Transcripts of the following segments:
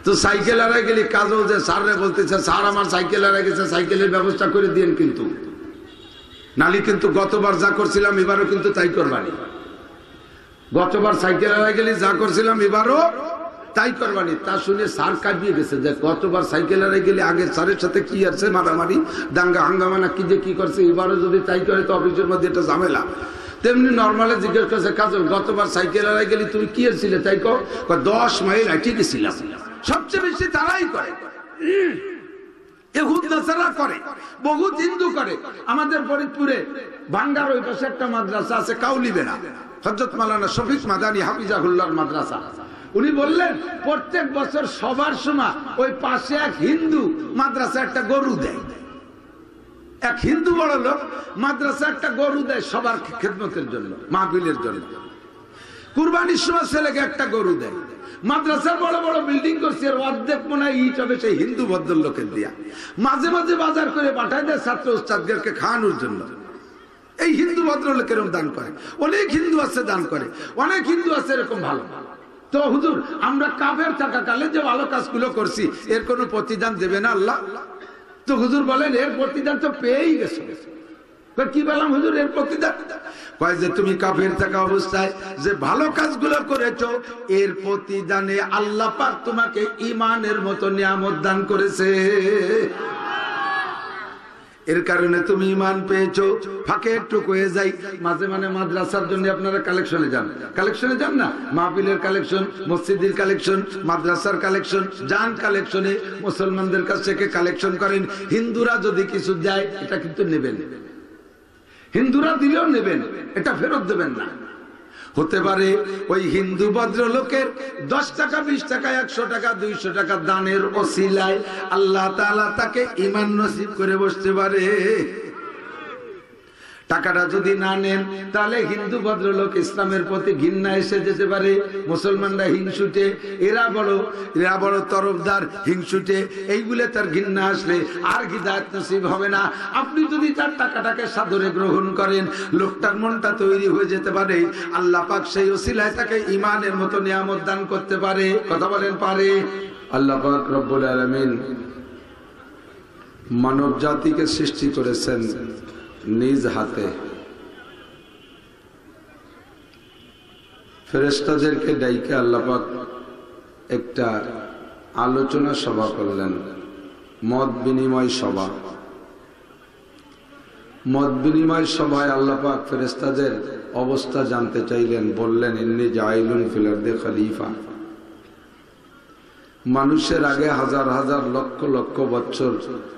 তো সাইকেল হারাই গেলি কাজও যে স্যাররে বলতেছে স্যার আমার সাইকেল হারাই গেছে, সাইকেলের ব্যবস্থা করে দিয়েন, কিন্তু নালি কিন্তু গতবার যা করছিলাম এবারও কিন্তু তাই করবানি। গতবার সাইকেল হারাই গেলি যা করছিলাম এবারও তাই করবানি। তা শুনে স্যার কাঁপিয়ে গেছে যে গতবার সাইকেল হারাই গেলে আগে স্যারের সাথে কি আছে মারামারি দাঙ্গা হাঙ্গামা না কি যে কি করছে, এবারও যদি তাই করে তো অফিসের মধ্যে এটা ঝামেলা। তেমনি নর্মালে জিজ্ঞেস করছে কাজল গতবার সাইকেল হারাই গেলি তুমি কি ছিলে, তাই 10 মাইল হাঁটিয়ে গেছিলাম। সবচেয়ে বেশি তারাই করে, ইহুদ নাসারা করে, বহুত হিন্দু করে। আমাদের ফরিদপুরে ভাঙ্গার ওই পাশে একটা মাদ্রাসা আছে কাউলিবেড়া, হযরত মাওলানা শফিক মাদানী হাফিজাহুল্লাহর মাদ্রাসা। উনি বললেন প্রত্যেক বছর সবার সময় ওই পাশে এক হিন্দু মাদ্রাসা একটা গরু দেয়, এক হিন্দু বড় লোক মাদ্রাসা একটা গরু দেয় সবার খেদমতের জন্য, মাহফিলের জন্য। কুরবানির সময় ছেলেকে একটা গরু দেয়। মাদ্রাসার বড় বড় বিল্ডিং করছে, অর্ধেক মনে হয় ইট হবে সেই হিন্দু ভদ্রলোকের দিয়া। মাঝে মাঝে বাজার করে পাঠায় দেয় ছাত্র উস্তাদদেরকে খাওয়ানোর জন্য। এই হিন্দু ভদ্রলোক এরকম দান করে, অনেক হিন্দু আছে দান করে, অনেক হিন্দু আছে এরকম ভালো। তো হুজুর আমরা কাফের থাকাকালে যে ভালো কাজগুলো করছি এর কোনো প্রতিদান দেবে না আল্লাহ? তো হুজুর বলেন এর প্রতিদান তো পেয়েই গেছে। কি বললাম হুজুর এর প্রতিদান? কয় যে তুমি কাফের থাকা অবস্থায় যে ভালো কাজগুলো করেছো এর প্রতিদানে আল্লাহ পাক তোমাকে ঈমানের মতো নিয়ামত দান করেছে, এর কারণে তুমি ঈমান পেয়েছো। ফাঁকে একটু কয়ে যাই, মাঝে মাঝে মাদ্রাসার জন্য আপনারা কালেকশনে যান না, মাহফিলের কালেকশন, মসজিদের কালেকশন, মাদ্রাসার কালেকশন, যান কালেকশনে মুসলমানদের কাছ থেকে কালেকশন করেন। হিন্দুরা যদি কিছু দেয় এটা কিন্তু নেবেন, হিন্দুরা দিলেও নেবেন, এটা ফেরত দেবেন না। হতে পারে ওই হিন্দু ভদ্রলোকের 10 টাকা 20 টাকা 100 টাকা 200 টাকা দানের ওসিলায় আল্লাহ তাআলা তাকে ঈমান নসিব করে বসতে পারে। টাকাটা যদি না নেন তাহলে হিন্দু ভদ্রলোক ইসলামের প্রতি ঘৃণা এসে যেতে পারে। মুসলমানরা হিংসুটে, এরা বড় তরফদার, হিংসুটে, এইগুলো তার ঘৃণা আসলে আর হিদায়াত নসিব হবে না। আপনি যদি তার টাকাটাকে সাদরে গ্রহণ করেন লোকটার মনটা তৈরি হয়ে যেতে পারে, আল্লাহ পাক সেই ওসিলায় তাকে ঈমানের মতো নিয়ামত দান করতে পারে। কথা বলেন পারে? আল্লাহ পাক রব্বুল আলামিন মানব জাতিকে সৃষ্টি করেছেন নিজ হাতে। ফেরেশতাদেরকে ডাইকে আল্লাহ পাক একটা আলোচনা সভা করলেন, মত বিনিময় সভা। মত বিনিময় সভায় আল্লাহ পাক ফেরেশতাদের অবস্থা জানতে চাইলেন, বললেন ইন্নী জাইলুন ফিল আরদি খলিফা। মানুষের আগে হাজার হাজার লক্ষ লক্ষ বছর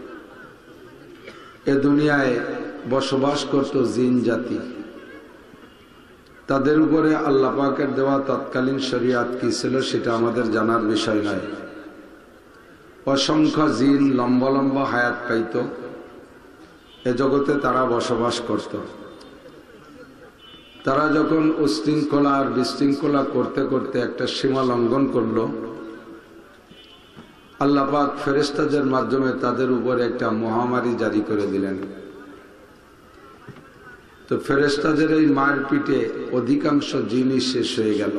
এ দুনিয়ায় বসবাস করত জিন জাতি। তাদের উপরে আল্লাহ পাকের দেওয়া তৎকালীন শরিয়াত কি ছিল সেটা আমাদের জানার বিষয় নয়। অসংখ্য জিন লম্বা লম্বা হায়াত পাইত, এ জগতে তারা বসবাস করত। তারা যখন উশৃঙ্খলা আর বিশৃঙ্খলা করতে করতে একটা সীমা লঙ্ঘন করলো, আল্লাহ পাক ফেরেশতাদের মাধ্যমে তাদের উপরে একটা মহামারী জারি করে দিলেন। তো ফেরেশতাদের এই মারপিটে অধিকাংশ জিনই শেষ হয়ে গেল।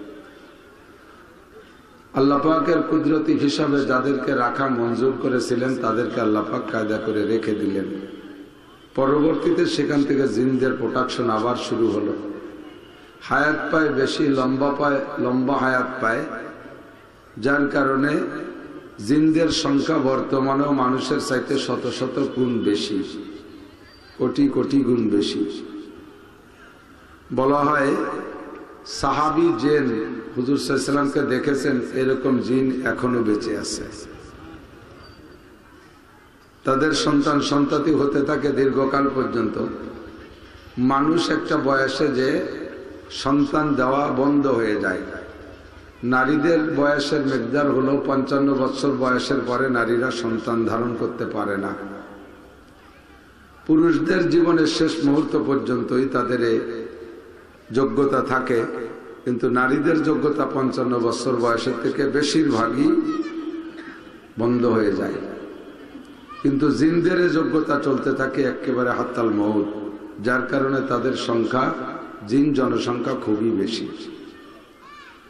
আল্লাহ পাকের কুদরতি হিসাবে যাদেরকে রাখা মঞ্জুর করেছিলেন তাদেরকে আল্লাহ পাক কায়দা করে রেখে দিলেন। পরবর্তীতে সেখান থেকে জিনদের প্রোডাকশন আবার শুরু হলো। হায়াত পায় বেশি, লম্বা হায়াত পায়, যার কারণে জিনদের সংখ্যা বর্তমানেও মানুষের চাইতে শত শত গুণ বেশি, কোটি কোটি গুণ বেশি। বলা হয় সাহাবী জিন হুজুর সাল্লাল্লাহু আলাইহি ওয়াসাল্লামকে দেখেছেন, এরকম জিন এখনো বেঁচে আছে। তাদের সন্তান সন্ততি হতে থাকে দীর্ঘকাল পর্যন্ত। মানুষ একটা বয়সে যে সন্তান দেওয়া বন্ধ হয়ে যায়। নারীদের বয়সের মিকদার হলো 55 বছর বয়সের পরে নারীরা সন্তান ধারণ করতে পারে না। পুরুষদের জীবনের শেষ মুহূর্ত পর্যন্তই তাদের যোগ্যতা থাকে, কিন্তু নারীদের যোগ্যতা 55 বছর বয়সের থেকে বেশিরভাগই বন্ধ হয়ে যায়। কিন্তু জিনদের যোগ্যতা চলতে থাকে একেবারে হাত্তাল মউত, যার কারণে তাদের সংখ্যা, জিন জনসংখ্যা খুবই বেশি।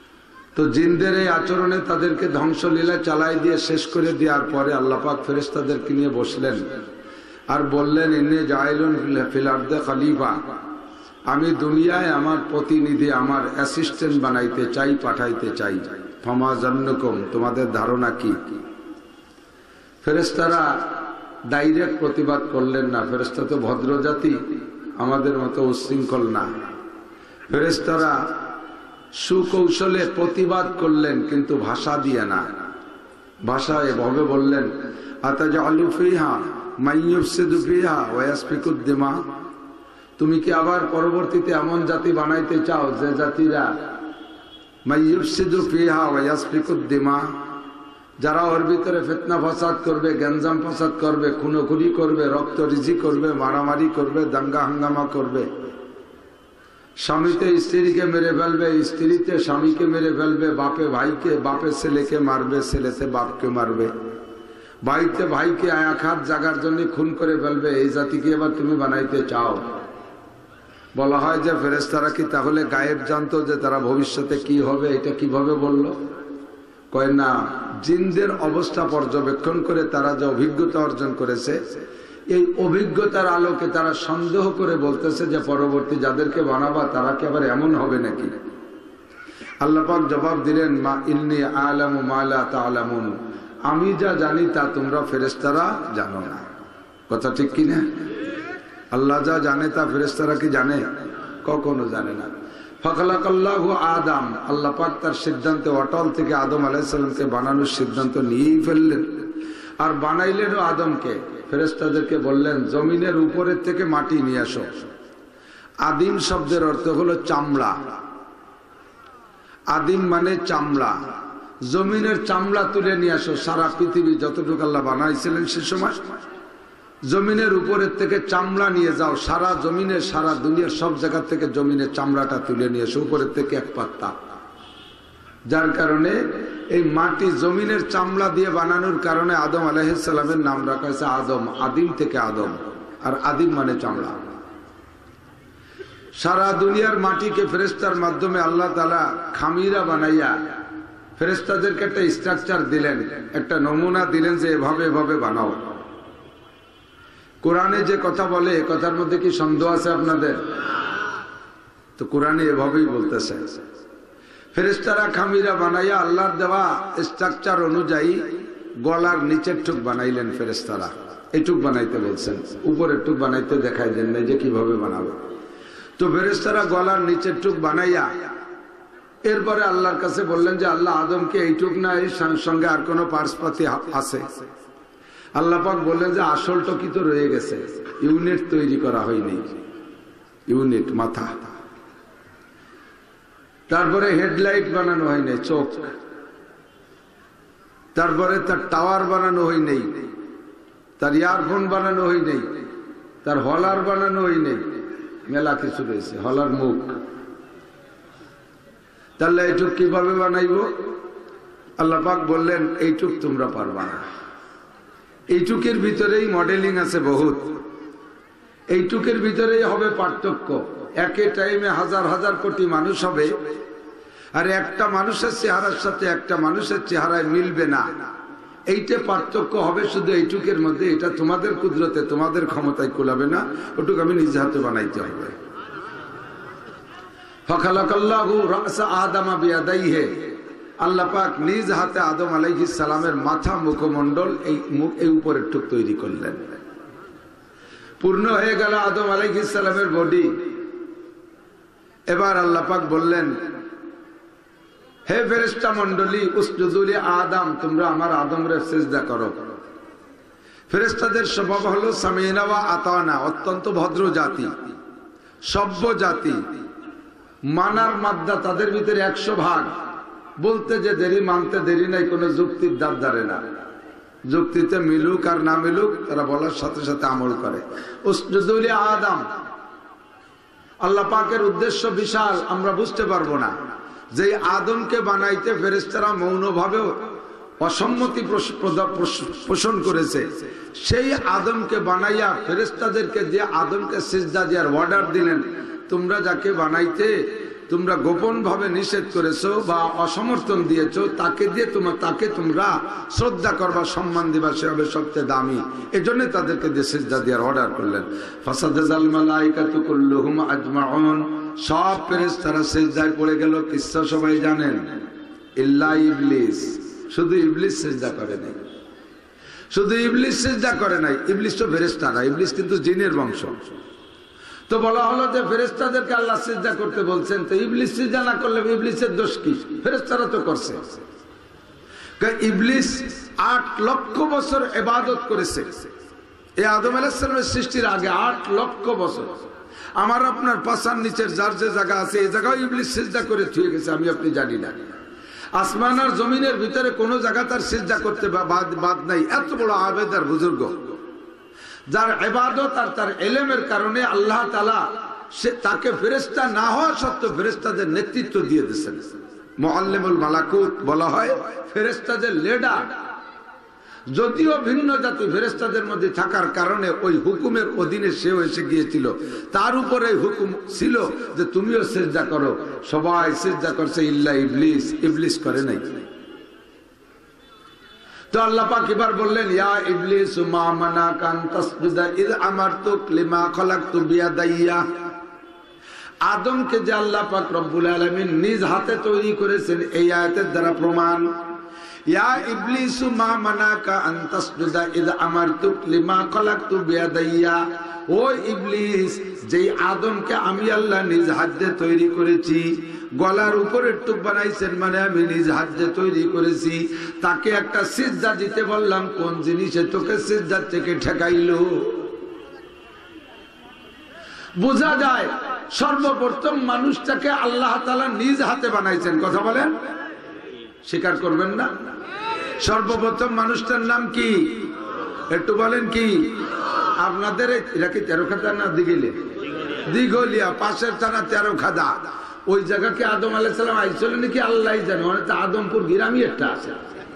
তো জিনদের এই আচরণে তাদেরকে ধ্বংসলীলা চালাই দিয়ে শেষ করে দেওয়ার পরে আল্লাহ পাক ফেরেশতাদেরকে নিয়ে বসলেন আর বললেন, ইন্নী জাইলুন ফিল আরদি খলিফা, আমি দুনিয়ায় আমার প্রতিনিধি, আমার অ্যাসিস্ট্যান্ট বানাইতে চাই, পাঠাইতে চাই। ফামা জান্নুকুম, তোমাদের ধারণা কি? ফেরেশতারা ডাইরেক্ট প্রতিবাদ করলেন না, ফেরেশতা তো ভদ্র জাতি, আমাদের মতো উচ্ছৃঙ্খল না। ফেরেশতারা সুকৌশলে প্রতিবাদ করলেন, কিন্তু ভাষা দিয়ে না। ভাষা এভাবে বললেন, আতাজালু ফিহা মান ইউফসিদু ফিহা ওয়া ইয়াসফিকুদ দিমা, তুমি কি আবার পরবর্তীতে এমন জাতি বানাইতে চাও যে জাতিরা মান ইউফসিদু ফিহা ওয়া ইয়াসফিকুদ দিমা, যারা ওর ভিতরে ফিতনা ফাসাদ করবে, গ্যাঞ্জাম ফাসাদ করবে, খুনোখুনি করবে, রক্ত রিজি করবে, মারামারি করবে, দাঙ্গা হাঙ্গামা করবে, স্বামীতে স্ত্রীকে মেরে ফেলবে, স্ত্রীতে স্বামীকে মেরে ফেলবে, বাপে ভাইকে, বাপে ছেলেকে মারবে, ছেলেতে বাপকে মারবে, ভাইতে ভাইকে আয়াখাত জাগার জন্য খুন করে ফেলবে, এই জাতিকে এবার তুমি বানাইতে চাও? বলা হয় যে ফেরেশতারা কি তাহলে গায়েব জানতো যে তারা ভবিষ্যতে কি হবে? এটা কিভাবে বলল? কয় না, জিনদের অবস্থা পর্যবেক্ষণ করে তারা যে অভিজ্ঞতা অর্জন করেছে, এই অভিজ্ঞতার আলোকে তারা সন্দেহ করে বলতেছে যে পরবর্তী যাদেরকে বানাবা তারা কি আবার এমন হবে নাকি? আল্লাহ পাক জবাব দিলেন, মা ইন্নী আ'লামু মা লা তা'লামুন, আমি যা জানি তা তোমরা ফেরেশতারা জানো না। কথা ঠিক কি না? আল্লাহ যা জানে তা ফেরেশতারা কি জানে? কখনো জানে না। ফাখালাকাল্লাহু আদম, আল্লাহ পাক তার সিদ্ধান্তে অটল থেকে আদম আলাইহিস সালামকে বানানোর সিদ্ধান্ত নিয়েই ফেললেন, আর বানাইলেনও আদমকে। ফেরেশতাদেরকে বললেন, জমিনের উপরের থেকে মাটি নিয়ে আসো। আদিম শব্দের অর্থ হলো চামড়া। আদিম মানে চামড়া। জমিনের চামড়া তুলে নিয়ে আসো। সারা পৃথিবী যতটুকু আল্লাহ বানাইছিলেন সে সময় জমিনের উপরের থেকে চামড়া নিয়ে যাও। সারা জমিনের, সারা দুনিয়ার সব জায়গা থেকে জমিনের চামড়াটা তুলে নিয়ে এসো, উপরের থেকে এক পাত্তা। যার কারণে এই মাটি জমিনের চামড়া দিয়ে বানানোর কারণে আদম আলাইহিস সালামের নাম রাখা হয়েছে আদম। আদিম থেকে আদম, আর আদিম মানে চামড়া। সারা দুনিয়ার মাটিকে ফেরেশতার মাধ্যমে আল্লাহ তাআলা খামিরা বানাইয়া ফেরেশতাদেরকে একটা স্ট্রাকচার দিলেন, একটা নমুনা দিলেন যে এভাবে এভাবে বানাও। কোরআনে যে কথা বলে এ কথার মধ্যে কি সন্দেহ আছে আপনাদের? তো কোরআনে এভাবেই বলতেছে। ফেরেশতারা খামিরা বানাইয়া আল্লাহর দেওয়া স্ট্রাকচার অনুযায়ী গলার নিচের টুক বানাইলেন ফেরেশতারা। এইটুক বানাইতে বলছেন, উপরের টুক বানাইতে দেখাই দেন না যে কিভাবে বানাবো। তো ফেরেশতারা গলার নিচের টুক বানাইয়া এরপরে আল্লাহর কাছে বললেন যে আল্লাহ আদমকে এইটুক না, এর সঙ্গে আর কোনো পার্সপাতি আছে? আল্লাহ পাক বললেন যে আসলটা কি তো রয়ে গেছে, ইউনিট তৈরি করা হয়নি। ইউনিট মাথা, তারপরে হেডলাইট বানানো হয় নাই, চোখ, তারপরে তার টাওয়ার বানানো হয় নাই, তার ইয়ারফোন বানানো হয় নাই, তার হলার বানানো হয় নাই, মেলা কিছু রয়েছে। হলার মুখ, তাহলে এইটুক কিভাবে বানাইব? আল্লাহ পাক বললেন এইটুক তোমরা পারবা না। এইটুকের ভিতরেই মডেলিং আছে বহুত। এইটুকের ভিতরেই হবে পার্থক্য। একে টাইমে হাজার হাজার কোটি মানুষ হবে, আর একটা মানুষের চেহারার সাথে একটা মানুষের চেহারায় মিলবে না। এইটা পার্থক্য হবে শুধু এইটুকের মধ্যে। এটা তোমাদের কুদরতে, তোমাদের ক্ষমতায় কুলাবে না, ওটুক আমি নিজ হাতে বানাইতে হবে। ফাখালাকাল্লাহু রাসা আদামা বিয়াদাইহি, আল্লাহ পাক নিজ হাতে আদম আলাইহিস সালামের মাথা, মুখমণ্ডল, এই উপরের টুক তৈরি করলেন। পূর্ণ হয়ে গেল আদম আলাইহিস সালামের বডি। এবার আল্লাহ পাক বললেন, হে ফেরেশতা মণ্ডলী, উসজুদু লি আদম, তোমরা আমার আদমরে সিজদা করো। ফেরেশতাদের স্বভাব হলো সামিনা ওয়া আতানা, অত্যন্ত ভদ্র জাতি, সভ্য জাতি। মানার মাদ্দা তাদের ভিতরে 100 ভাগ। বলতে যে দেরি, মানতে দেরি নাই, কোনো যুক্তির দাঁত ধারে না। যুক্তিতে মিলুক আর না মিলুক, তারা বলার সাথে সাথে আমল করে। উসজুদু লি আদম, আল্লাহ পাকের উদ্দেশ্য বিশাল, আমরা বুঝতে পারবো না। যে আদমকে বানাইতে ফেরেশতারা মৌনভাবেও অসম্মতি পোষণ করেছে, সেই আদমকে বানাইয়া ফেরেশতাদেরকে দিয়ে আদমকে সিজদা দেওয়ার অর্ডার দিলেন। তোমরা যাকে বানাইতে তোমরা গোপন ভাবে নিষেধ করেছো বা অসমর্থন দিয়েছো, তাকে দিয়ে তাকে তোমরা শ্রদ্ধা করবা, সম্মান দিবা, সে হবে সবচেয়ে দামি। এজন্য তাদেরকে দিয়ে সিজদা দেওয়ার অর্ডার করলেন। ফাসাদাল মালাইকাতু কুল্লুহুম আজমাউন, সব ফেরেশতারা সিজদায় পড়ে গেল। কিসসা সবাই জানেন, ইল্লা ইবলিস, শুধু ইবলিস সিজদা করে নাই। শুধু ইবলিস সিজদা করে নাই। ইবলিস তো ফেরেশতা না, ইবলিস কিন্তু জিনের বংশ। তো বলা হলো যে ফেরেশতাদেরকে আল্লাহ সিজদা করতে বলছেন, তো ইবলিস সিজদা না করলে ইবলিসের দোষ কি? ফেরেশতারা তো করছে। ইবলিস 8 লক্ষ বছর ইবাদত করেছে এই আদম আলাইহিস সালামের সৃষ্টির আগে। 8 লক্ষ বছর। আমার আপনার পাছার নিচের যার যে জায়গা আছে, এই জায়গায় ইবলিস সিজদা করে থুয়ে গেছে, আমি আপনি জানি না। আসমান আর জমিনের ভিতরে কোন জায়গা তার সিজদা করতে বাদ নাই। এত বড় আবেদ আর বুজুর্গ, যার ইবাদত আর তার ইলমের কারণে আল্লাহ তাআলা তাকে ফেরেশতা না হওয়া সত্ত্বেও ফেরেশতাদের নেতৃত্ব দিয়ে দিয়েছেন। মুআল্লিমুল মালাকুত বলা হয়, ফেরেশতাদের লিডার। যদিও ভিন্ন জাতি ফেরেশতাদের মধ্যে থাকার কারণে ওই হুকুমের অধীনে সেও এসে গিয়েছিল, তার উপরে হুকুম ছিল যে তুমিও সিজদা করো। সবাই সিজদা করছে ইল্লা ইবলিস, ইবলিস করে নাই। তো আল্লাহ পাক এবার বললেন, ইয়া ইবলিস মা মানাকা আন তাসজুদা ইয আমারতুক লিমা খালাকতু বিয়াদাইয়া। আদমকে যে আল্লাহ পাক রব্বুল আলামিন নিজ হাতে তৈরি করেছেন, এই আয়াতের দ্বারা প্রমাণ। ইয়া ইবলিস মা মানাকা আন তাসজুদা ইয আমারতুক লিমা খালাকতু বিয়াদাইয়া। ও ইবলিস, যেই আদমকে আমি আল্লাহ নিজ হাতে তৈরি করেছি, গলার উপরের টুক বানাইছেন মানে আমি নিজ হাতে তৈরি করেছি, তাকে একটা সিজদা দিতে বললাম, কোন জিনিসে তোকে সিজদা থেকে ঠেকাইলো? বোঝা যায় সর্বপ্রথম মানুষটাকে আল্লাহ তাআলা নিজ হাতে বানাইছেন। কথা বলেন, স্বীকার করবেন না? সর্বপ্রথম মানুষটার নাম কি? একটু বলেন কি? আপনাদের এটা কি 13 খাদা না দিঘলিয়া? পাশের থানা 13 খাদা। ওই জায়গাকে আদম আলাইহিস সালাম আইছিল নাকি আল্লাহ জানে। মানে তো আদমপুর গ্রামই একটা আছে।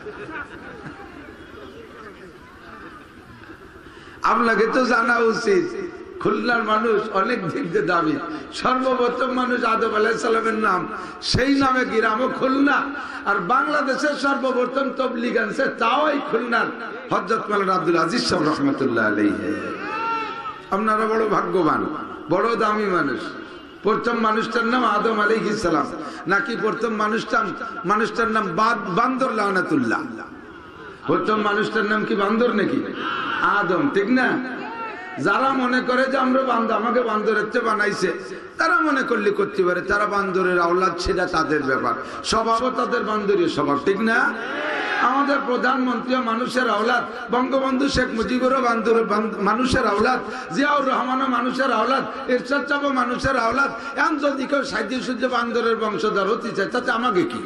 আপনাকে তো জানা উচিত, খুলনার মানুষ অনেক দিক দিয়ে দাবি। সর্বপ্রথম মানুষ আদম আলাইহিস সালামের নাম, সেই নামে গ্রামও খুলনা। আর বাংলাদেশের সর্বপ্রথম তবলিগ আনছে, তাও এই খুলনার হযরত মাওলানা আব্দুল আজিজ সাহেব রাহমাতুল্লাহ আলাইহি। আপনারা বড় ভাগ্যবান, বড় দামি মানুষ। প্রথম মানুষটার নাম আদম আলাইহিস সালাম, নাকি প্রথম মানুষটার নাম বান্দর লানাতুল্লাহ? প্রথম মানুষটার নাম কি বান্দর নাকি আদম? ঠিক না? যারা মনে করে যে আমরা আমাকে বান্দরের চেয়ে বানাইছে, তারা মনে করলে করতে পারে, তারা বান্দরের আওলাদ, সেটা তাদের ব্যাপার। স্বভাবও তাদের বান্দরের স্বভাব, ঠিক না? আমাদের প্রধানমন্ত্রী মানুষের আওলাদ, বঙ্গবন্ধু শেখ মুজিবুরও মানুষের আওলাদ, জিয়াউর রহমানও মানুষের আওলাদ, এরশাদ সাহেবও মানুষের আওলাদ। এখন যদি কেউ সাইদি সূর্য বান্দরের বংশধর হতে চায়, তাতে আমাকে কি?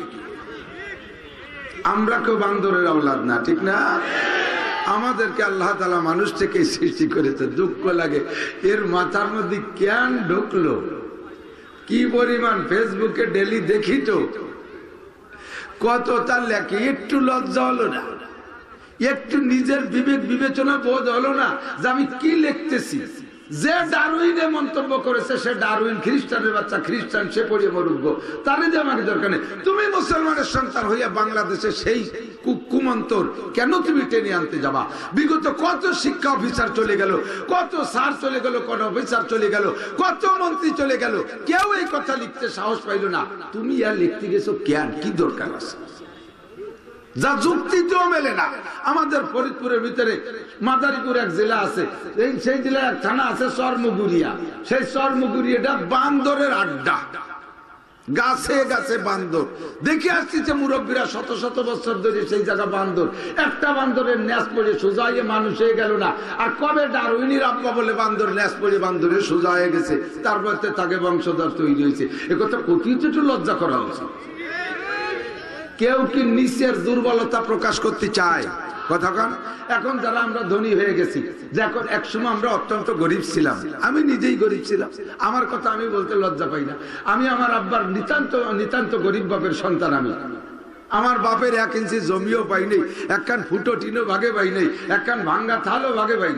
আমরা কেউ বান্দরের আওলাদ না, ঠিক না? আমাদেরকে আল্লাহ তাআলা মানুষ থেকে সৃষ্টি করেছে। দুঃখ লাগে, এর মাথার মধ্যে কেন ঢুকলো? কি পরিমাণ ফেসবুকে ডেলি দেখি তো, কত তার লেখে। একটু লজ্জা হলো না? একটু নিজের বিবেক বিবেচনা বোধ হলো না যে আমি কি লিখতেছি? যে ডারউইনে মন্তব্য করেছে, সে ডারউইন, খ্রিস্টানের বাচ্চা খ্রিস্টান, সে পড়িয়ে মরুক, তারে যে আমাকে দরকার নেই। তুমি মুসলমানের সন্তান হইয়া বাংলাদেশে সেই কুমন্তর কেন তুমি টেনে আনতে যাবা? বিগত কত শিক্ষা অফিসার চলে গেল, কত স্যার চলে গেল, কত অফিসার চলে গেল, কত মন্ত্রী চলে গেল, কেউ এই কথা লিখতে সাহস পাইল না। তুমি আর লিখতে গেছো কেন? কি দরকার আছে? যা যুক্তিতেও মেলে না। আমাদের ফরিদপুরের ভিতরে মাদারীপুর এক জেলা আছে, সেই জেলায় এক থানা আছে চরমুগুরিয়া। সেই চরমুগুরিয়াটা বান্দরের আড্ডা, গাছে গাছে বান্দর। দেখে আসছে মুরব্বীরা শত শত বছর ধরে সেই জায়গা বান্দর। একটা বান্দরের ন্যাস পড়ে সোজা হয়ে মানুষ হয়ে গেল না। আর কবে ডারউইনের আব্বা বলে বান্দর ন্যাস পড়ে বান্দরের সোজা হয়ে গেছে, তারপর তাকে বংশধর তৈরি হয়েছে। একথা কঠিন একটু লজ্জা করা উচিত। কেউ কি নিচের দুর্বলতা প্রকাশ করতে চায়? কথা কন। এখন যারা আমরা ধনী হয়ে গেছি, যে এখন একসময় আমরা অত্যন্ত গরিব ছিলাম, আমি নিজেই গরিব ছিলাম, আমার কথা আমি বলতে লজ্জা পাই না। আমি আমার আব্বার নিতান্ত গরিব বাপের সন্তান। আমার বাপের 1 ইঞ্চি জমিও পাই নেই, একখান ফুটো টিনও ভাগে পাই নেই, একখান ভাঙ্গা থালও ভাগে পাই নেই।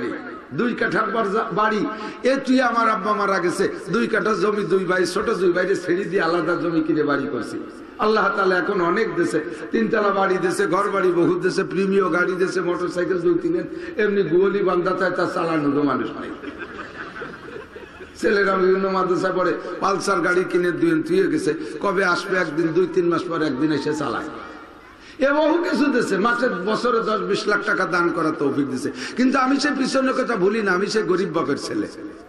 2 কাঠার বাড়ি, এ তুই আমার আব্বা মারা গেছে 2 কাঠা জমি, 2 ভাই, ছোট 2 ভাইরে ছেড়ে দিয়ে আলাদা জমি কিনে বাড়ি করছি। আল্লাহ তাআলা এখন অনেক দেশে 3 তলা বাড়ি দেশে, ঘর বাড়ি বহু দেশে, প্রিমিয় গাড়ি দেশে, মোটরসাইকেল 2-3, এমনি গোলি বান্ধা থাকে, তার চালানোর মানুষ নাই। ছেলেরা বিভিন্ন মাদ্রাসা পড়ে, পালসার গাড়ি কিনে ধুয়ে গেছে, কবে আসবে একদিন, 2-3 মাস পরে একদিন এসে চালায়। এ বহু কিছু দিচ্ছে, বছরে 10-20 লাখ টাকা দান করা তৌফিক দিছে। কিন্তু আমি সে পিছনের কথা ভুলি না, আমি সে গরিব বাপের ছেলে।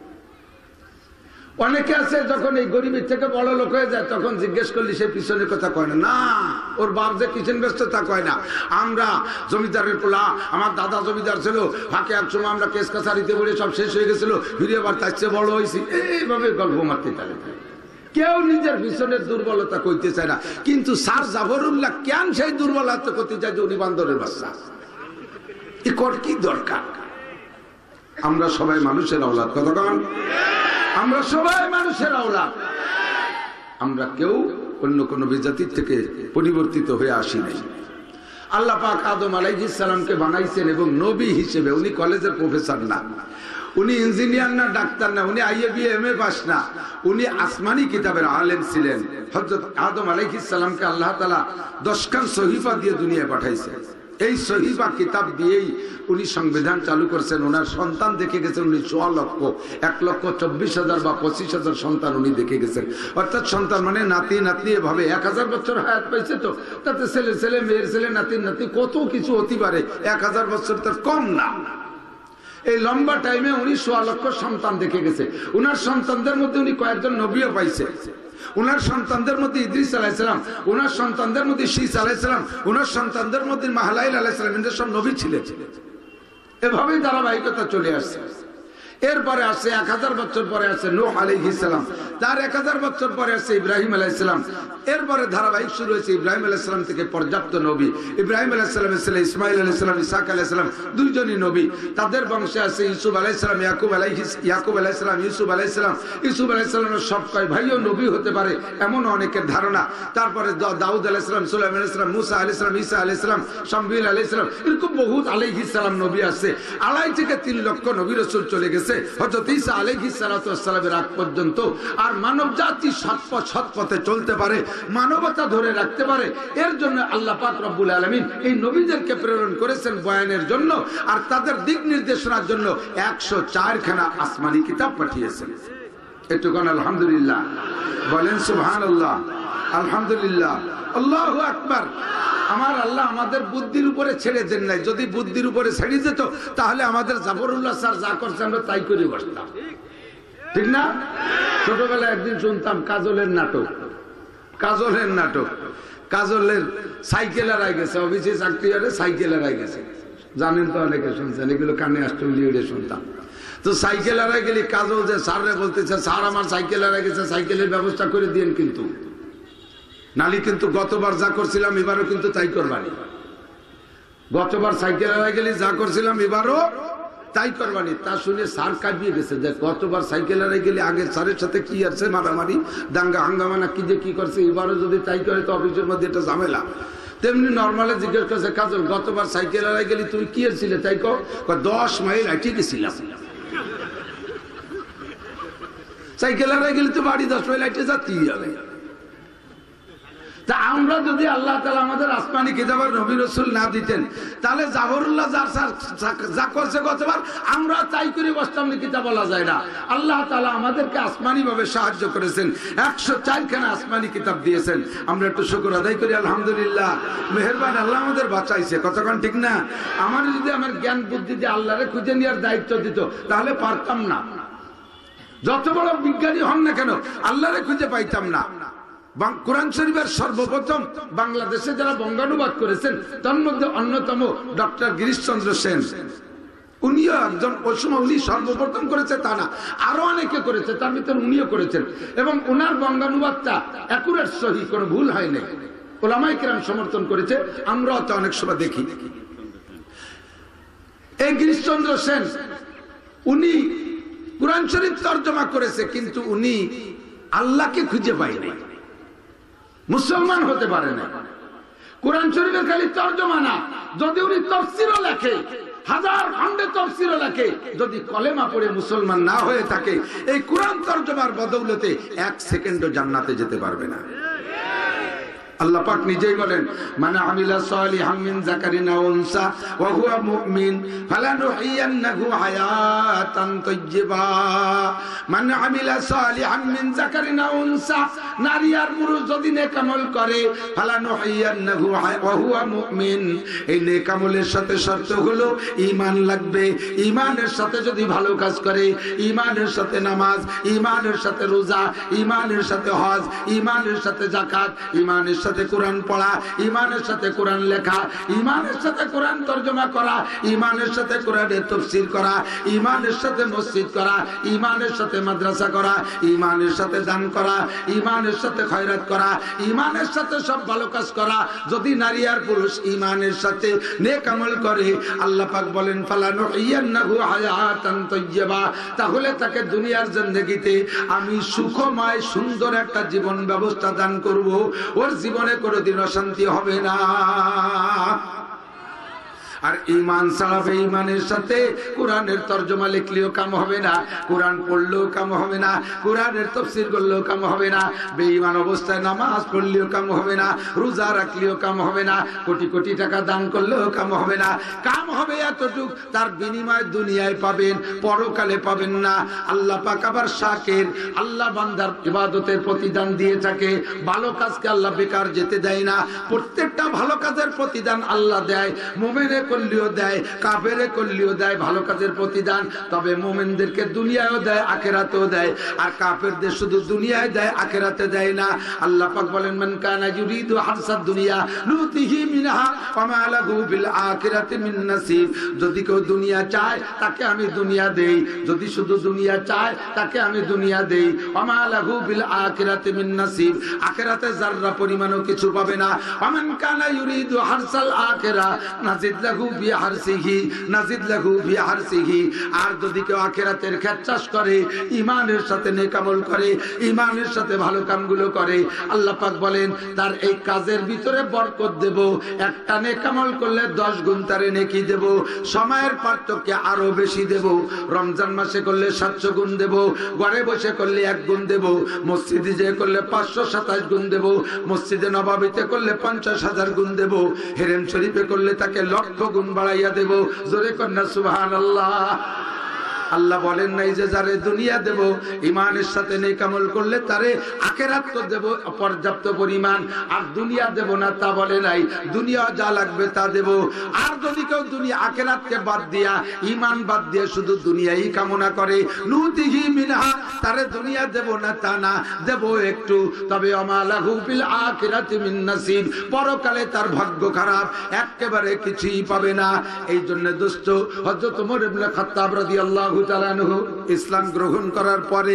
অনেকে আছে যখন এই গরিবের থেকে বড় লোক হয়ে যায়, তখন জিজ্ঞেস করলি সে পিছনের কথা কয় না। না, ওর বাপ যে কিচেন ব্যস্ত তা কয় না। আমরা জমিদারের পোলা, আমার দাদা জমিদার ছিল, ফাঁকে এক সময় আমরা কেস কাছারিতে বলে সব শেষ হয়ে গেছিল, ফিরে আবার তার চেয়ে বড় হয়েছি, এইভাবে গল্প মারতে থাকে। কেউ নিজের পিছনের দুর্বলতা কইতে চায় না। কিন্তু স্যার জাফরুল্লাহ কেন সেই দুর্বলতা করতে চায় যে উনি বান্দরের বাচ্চা? এর কি দরকার? আমরা সবাই মানুষের আওলাদ, কতক্ষণ? আমরা সবাই মানুষের আওলাদ। আমরা কেউ অন্য কোন বিজাতির থেকে পরিবর্তিত হয়ে আসি নাই। আল্লাহ পাক আদম আলাইহিস সালামকে বানাইছেন এবং নবী হিসেবে। উনি কলেজের প্রফেসর না, উনি ইঞ্জিনিয়ার না, ডাক্তার না, উনি আইএ এমএ পাস না, উনি আসমানি কিতাবের আলেম ছিলেন। হযরত আদম আলাইহিস সালামকে আল্লাহ তাআলা 10 খান সহিফা দিয়ে দুনিয়ায় পাঠাইছেন। এই সহিফা কিতাব দিয়েই উনি সংবিধান চালু করছেন। ওনার সন্তান দেখে গেছেন উনি 1.25 লক্ষ, 1,24,000 বা 25,000 সন্তান উনি দেখে গেছেন। অর্থাৎ সন্তান মানে নাতি নাতনি, এভাবে 1000 বছর হায়াত পাইছে। তো তাতে ছেলে ছেলে, মেয়ের ছেলে, নাতি নাতি, কত কিছু হতে পারে। 1000 বছর তার কম না। এই লম্বা টাইমে উনি 1.25 লক্ষ সন্তান দেখে গেছে। উনার সন্তানদের মধ্যে উনি কয়েকজন নবীও পাইছে। উনার সন্তানদের মধ্যে ইদ্রিস আলাইহিস সালাম, উনার সন্তানদের মধ্যে শীস আলাইহিস সালাম, উনার সন্তানদের মধ্যে মাহলাইল আলাইহিস সালাম, এদের সব নবী ছিলেন। এভাবেই ধারাবাহিকতা চলে আসছে। এরপরে আসছে 1000 বছর পরে আসছে নূহ আলাইহিস সালাম, তার 1000 বছর পরে আসছে ইব্রাহিম আলাইহিস সালাম। এরপরে ধারাবাহিক শুরু হয়েছে ইব্রাহিম আলাইহিস সালাম থেকে পর্যাপ্ত নবী। ইব্রাহিম আলাইহিস সালামের ছেলে ইসমাইল আলাইহিস সালাম, ইসহাক আলাইহিস সালাম, দুইজনই নবী। তাদের বংশে আছে ইউসুফ আলাইহিস সালাম, ইয়াকুব আলাইহিস সালাম, ইউসুফ আলাইহিস সালাম। ইউসুফ আলাইহিস সালামের সব কয় ভাইও নবী হতে পারে এমন অনেকের ধারণা। তারপরে দাউদ আলাইহিস সালাম, সুলাইমান আলাইহিস সালাম, মুসা আলাইহিস সালাম, ঈসা আলাইহিস সালাম, শামউয়েল আলাইহিস সালাম, এরকম বহুত আলাইহিস সালাম নবী আছে। 2.5 থেকে 3 লক্ষ নবী রাসূল চলে গেছে হযরত ঈসা আলাইহিস সালাতু ওয়াস সালামের আগ পর্যন্ত। আর মানব জাতি সৎ পথে চলতে পারে, মানবতা ধরে রাখতে পারে, এর জন্য আল্লাহ পাক রব্বুল আলামিন এই নবীদেরকে প্রেরণ করেছেন বয়ানের জন্য, আর তাদের দিক নির্দেশনার জন্য 104 খানা আসমানি কিতাব পাঠিয়েছেন। এটুকুন আলহামদুলিল্লাহ বলেন, সুবহানাল্লাহ, আলহামদুলিল্লাহ, আল্লাহু আকবার। আমার আল্লাহ আমাদের বুদ্ধির উপরে ছেড়ে দেন নাই। যদি বুদ্ধির উপরে ছেড়ে যেত তাহলে আমাদের জাফরুল্লাহ স্যার যা করছে আমরা তাই করে বসতাম, ঠিক না? ছোটবেলায় একদিন শুনতাম কাজলের নাটক, কাজলের সাইকেল হারাই গেছে, অফিসে চাকরি হলে সাইকেল হারাই গেছে। জানেন তো, অনেকে শুনছেন, এগুলো কানে আসতে শুনতাম। তো সাইকেল হারাই গেলে কাজল যে স্যাররে বলতেছে, স্যার আমার সাইকেল হারাই গেছে, সাইকেলের ব্যবস্থা করে দিন, কিন্তু নালি কিন্তু গতবার যা করছিলাম এবারও কিন্তু তাই করবানি। গতবার সাইকেল হারাই গেলে যা করছিলাম এবারও তাই করবানি। তা শুনে স্যার কাঁপিয়ে গেছে যে গতবার সাইকেল হারাই গেলে আগের স্যারের সাথে কি আছে মারামারি, দাঙ্গা হাঙ্গামা না কি যে কি করছে, এবারও যদি তাই করে তো অফিসের মধ্যে এটা ঝামেলা। তেমনি নর্মালে জিজ্ঞেস করছে, কাজল গতবার সাইকেল হারাই গেলে তুমি কি ছিলে? তাই 10 মাইল হাঁটে গেছিলাম। সাইকেল হারাই গেলে তো বাড়ি 10 মাইল হাঁটে যাতেই হবে। তা আমরা যদি আল্লাহ তাআলা আমাদের আসমানি কিতাবের নবী রাসূল না দিতেন, তাহলে জাফরুল্লাহ যা করছে গতবার আমরা তাই করে বসতাম না, কিতাব বলা যায় না। আল্লাহ তাআলা আমাদেরকে আসমানি ভাবে সাহায্য করেছেন, 104 খানা আসমানি কিতাব দিয়েছেন। আমরা একটু শুকর আদায় করি, আলহামদুলিল্লাহ। মেহেরবান, আল্লাহ আমাদের বাঁচাইছে, কতক্ষণ ঠিক না? আমার যদি আমার জ্ঞান বুদ্ধি দিয়ে আল্লাহরে খুঁজে নেওয়ার দায়িত্ব দিত তাহলে পারতাম না। যত বড় বিজ্ঞানী হন না কেন আল্লাহরে খুঁজে পাইতাম না। কোরআন শরীফের সর্বপ্রথম বাংলাদেশে যারা বঙ্গানুবাদ করেছেন তার মধ্যে অন্যতম ডক্টর গিরিশচন্দ্র সেন। উনিও একজন, ওই সময় উনি সর্বপ্রথম করেছে তা না, আরো অনেকে করেছে, তার ভিতরে উনিও করেছেন। এবং ওনার বঙ্গানুবাদটা একুরেট, সহি, কোনো ভুল হয় নাই। ওলামায়ে কেরাম সমর্থন করেছে, আমরাও তো অনেক সময় দেখি। এই গিরিশচন্দ্র সেন উনি কোরআন শরীফ তর্জমা করেছে, কিন্তু উনি আল্লাহকে খুঁজে পায় নাই, মুসলমান হতে পারে না। কোরআন শরীফের খালি তর্জমা না, যদি উনি তাফসীরও লেখে, হাজার খণ্ডে তাফসীরও লেখে, যদি কলেমা পড়ে মুসলমান না হয়ে থাকে, এই কোরআন তর্জমার বদৌলতে 1 সেকেন্ডও জান্নাতে যেতে পারবে না। আল্লাহ পাক নিজেই বলেন, মান আমিলা সালিহাম মিন যাকারিন আও উনসা ওয়া হুয়া মুমিন ফালানুহিয়ান্নাহু হায়াতান তাইয়্যিবা। মান আমিলা সালিহাম মিন যাকারিন আও উনসা, নারী আর পুরুষ যদি নেক আমল করে, ফালানুহিয়ান্নাহু ওয়া হুয়া মুমিন, এই নেক আমলের সাথে শর্ত হলো ঈমান লাগবে। ঈমানের সাথে যদি ভালো কাজ করে, ঈমানের সাথে নামাজ, ঈমানের সাথে রোজা, ঈমানের সাথে হজ, ঈমানের সাথে যাকাত, ঈমানের সাথে কোরআন পড়া, ঈমানের সাথে কোরআন লেখা, ঈমানের সাথে কোরআন তরজমা করা, ঈমানের সাথে কোরআনের তাফসীর করা, ঈমানের সাথে মসজিদ করা, ঈমানের সাথে মাদ্রাসা করা, ঈমানের সাথে দান করা, ঈমানের সাথে খয়রাত করা, ঈমানের সাথে সব ভালো কাজ করা, যদি নারী আর পুরুষ ঈমানের সাথে নেক আমল করে, আল্লাহ পাক বলেন ফালানুহিয়ান্নাহু হায়াতান তাইয়্যিবা, তাহলে তাকে দুনিয়ার জিন্দেগিতে আমি সুখময় সুন্দর একটা জীবন ব্যবস্থা দান করব, ওর জীবনে কোনদিন অশান্তি হবে না। আর ঈমান ছাড়া বেঈমানের সাথে কোরআনের তরজমা লিখলেও কাম হবে না, কোরআন পড়লেও কাম হবে না, কোরআনের তাফসীর করলেও কাম হবে না, বেঈমান অবস্থায় নামাজ পড়লেও কাম হবে না, রোজা রাখলেও কাম হবে না, কোটি কোটি টাকা দান করলেও কাম হবে না। কাম হবে এতটুক, তার বিনিময় দুনিয়ায় পাবেন, পরকালে পাবেন না। আল্লাহ পাক আবার শাকির, আল্লাহ বান্দার ইবাদতের প্রতিদান দিয়ে থাকে। ভালো কাজকে আল্লাহ বেকার যেতে দেয় না, প্রত্যেকটা ভালো কাজের প্রতিদান আল্লাহ দেয়। মুমিনের করলেও দেয়, কাফেরে করলেও দেয় ভালো কাজের প্রতিদান, তবে মুমিনদেরকে দুনিয়ায়ও দেয়, আখিরাতেও দেয়। আর কাফেরদের শুধু দুনিয়ায় দেয়, আখিরাতে দেয় না। আল্লাহ পাক বলেন, মান কানা ইউরিদু হারসাদ দুনিয়া নুতিহি মিনহা ওয়া মা লাহু ফিল আখিরাতি মিন নাসিব। যদি কেউ দুনিয়া চায়, তাকে আমি দুনিয়া দেই, যদি শুধু দুনিয়া চায়, তাকে আমি দুনিয়া দেই। ওয়া মা লাহু ফিল আখিরাতি মিন নাসিব, আখিরাতে যাররা পরিমাণও কিছু পাবে না। ওয়া মান কানা ইউরিদু হারসাল আখিরা নাজিদ লাহু ফি হারসিহি নাজিদ লাহু ফি হারসিহি। আর যদি কেউ আখিরাতের ক্ষেত চাষ করে, ঈমানের সাথে নেক আমল করে, ঈমানের সাথে ভালো কামগুলো করে, আল্লাহ পাক বলেন তার এই কাজের ভিতরে বরকত দেব। একটা নেক আমল করলে 10 গুণ তারে নেকি দেব, সময়ের পার্থক্যে আরো বেশি দেব। রমজান মাসে করলে 700 গুণ দেব, ঘরে বসে করলে 1 গুণ দেব, মসজিদে যেয়ে করলে 527 গুণ দেব, মসজিদে নববীতে করলে 50,000 গুণ দেব, হেরেম শরীফে করলে তাকে লক্ষ গুণ বাড়াইয়া দেব। জোরে কন্যা সুবহানাল্লাহ। আল্লাহ বলেন নাই যে যারে দুনিয়া দেব, ঈমানের সাথে নেক আমল করলে তারে আখিরাত তো দেব পর্যাপ্ত পরিমাণ, আর দুনিয়া দেব না তা বলে নাই। দুনিয়া যা লাগবে তা দেব। আর যদি কেউ দুনিয়া আখিরাতকে বাদ দিয়া, ঈমান বাদ দিয়ে শুধু দুনিয়াই কামনা করে, নুতিহি মিনহা, তারে দুনিয়া দেব না তা না, দেব একটু, তবে ওমা লাহু ফিল আখিরাতি মিন নাসিব, পরকালে তার ভাগ্য খারাপ, একেবারে কিছুই পাবে না। এই জন্য দোস্ত, হযরত ওমর ইবনে খাত্তাব রাদিয়াল্লাহু তাআলা আনহু ইসলাম গ্রহণ করার পরে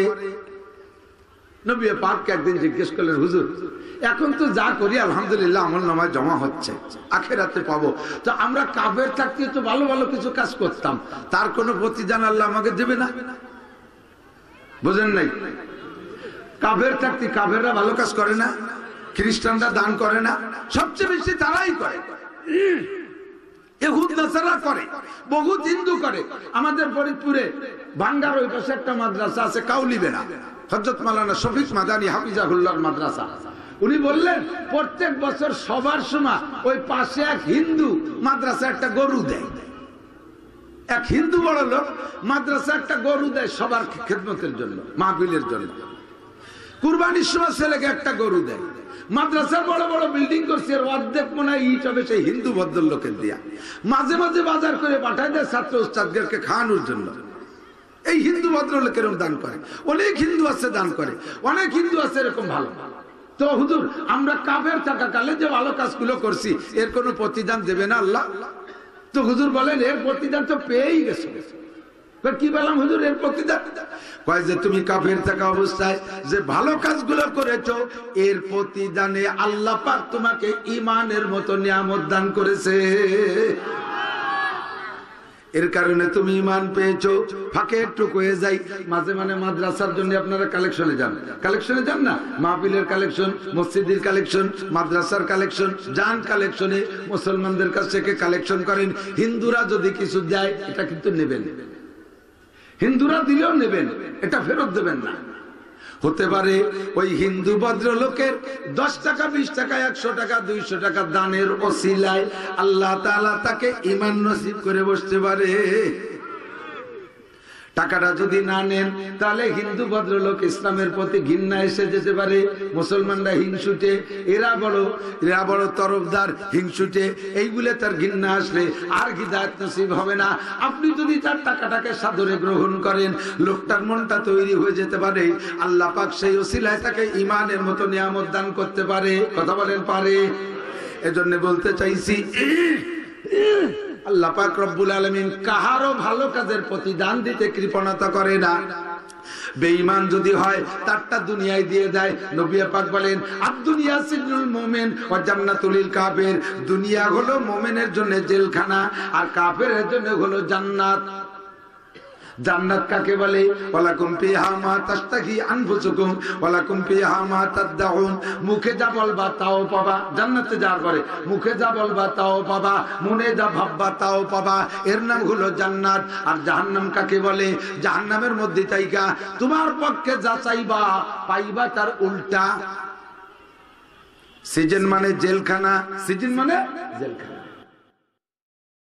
নবী পাককে একদিন জিজ্ঞেস করলেন, হুজুর এখন তো যা করি আলহামদুলিল্লাহ আমলনামায় জমা হচ্ছে, আখিরাতে পাবো, তো আমরা কাফের থাকতে তো ভালো ভালো কিছু কাজ করতাম, তার কোনো প্রতিদান আল্লাহ আমাকে দেবে না? বুঝেন নাই? কাফের থাকতে কাফেররা ভালো কাজ করে না, খ্রিস্টানরা দান করে না, সবচেয়ে বেশি তারাই করে, ইহুদ নাসারা করে, বহুত হিন্দু করে। আমাদের ফরিদপুরে ভাঙ্গার ওই পাশে একটা মাদ্রাসা আছে কাউলিবেনা, হযরত মাওলানা শফিক মাদানী হাফিজাহুল্লাহর মাদ্রাসা। উনি বললেন প্রত্যেক বছর সবার সময় ওই পাশে এক হিন্দু মাদ্রাসা একটা গরু দেয়, এক হিন্দু বড় লোক মাদ্রাসা একটা গরু দেয় সবার খেদমতের জন্য, মাহফিলের জন্য। কুরবানির সময় ছেলেকে একটা গরু দেয়। মাদ্রাসার বড় বড় বিল্ডিং করছে, অর্ধেক মনে হয় ইট হবে সেই হিন্দু ভদ্রলোকের দিয়া, মাঝে মাঝে বাজার করে পাঠায় দেয় ছাত্র উস্তাদদেরকে খাওয়ানোর জন্য। এই হিন্দু ভদ্রলোক এরকম দান করে, অনেক হিন্দু আছে দান করে, অনেক হিন্দু আছে এরকম ভালো। তো হুজুর আমরা কাফের থাকাকালে যে ভালো কাজগুলো করছি এর কোনো প্রতিদান দেবে না আল্লাহ? তো হুজুর বলেন এর প্রতিদান তো পেয়েই গেছে। কি বললাম হুজুর এর প্রতিদান? কয় যে তুমি কাফের থাকা অবস্থায় যে ভালো কাজগুলো করেছো এর প্রতিদানে আল্লাহ পাক তোমাকে ঈমানের মতো নিয়ামত দান করেছে। এর কারণে তুমি ঈমান পেয়েছো। ফাঁকে একটু কয়ে যাই, মাঝে মাঝে মাদ্রাসার জন্য আপনারা কালেকশনে যান না, মাহফিলের কালেকশন, মসজিদের কালেকশন, মাদ্রাসার কালেকশন, যান কালেকশনে, মুসলমানদের কাছ থেকে কালেকশন করেন। হিন্দুরা যদি কিছু দেয় এটা কিন্তু নেবেন, হিন্দুরা দিলেও নেবেন, এটা ফেরত দেবেন না। হতে পারে ওই হিন্দু ভদ্রলোকের 10 টাকা, 20 টাকা, 100 টাকা, 200 টাকা দানের ওসিলায় আল্লাহ তাআলা তাকে ঈমান নসিব করে বসতে পারে। টাকাটা যদি না নেন তাহলে হিন্দু ভদ্রলোক ইসলামের প্রতি ঘৃণা এসে যেতে পারে। মুসলমানরা হিংসুটে, এরা বড় তরফদার, হিংসুটে, এইগুলো তার ঘৃণা আসলে আর হিদায়াত নসিব হবে না। আপনি যদি তার টাকাটাকে সাদরে গ্রহণ করেন, লোকটার মনটা তৈরি হয়ে যেতে পারে, আল্লাহ পাক সেই ওসিলায় তাকে ঈমানের মতো নিয়ামত দান করতে পারে। কথা বলেন পারে? এজন্য বলতে চাইছি, আল্লাহ পাক রব্বুল আলামিন কাহারও ভালো কাজের প্রতিদান দিতে কৃপণতা করে না। বেঈমান যদি হয় তারটা দুনিয়ায় দিয়ে দেয়। নবী পাক বলেন, আদ-দুনিয়া সিজনুল মুমিন ওয়া জান্নাতুল লিল কাফির। দুনিয়া হলো মুমিনের জন্য জেলখানা, আর কাফেরের জন্য হলো জান্নাত। জান্নাত কাকে বলে? ওয়ালাকুম ফিহা মা তাশতাহি আনফুসুকুম ওয়ালাকুম ফিহা মা তাদউন। মুখে যা বলবা তাও পাবা। জান্নাতে যাওয়ার পরে মুখে যা বলবা তাও পাবা, মনে যা ভাববা তাও পাবা। এর নাম হলো জান্নাত। আর জাহান্নাম কাকে বলে? জাহান্নামের মধ্যে তাইকা তোমার পক্ষে যা চাইবা পাইবা তার উল্টা। সিজন মানে জেলখানা, সিজন মানে জেলখানা।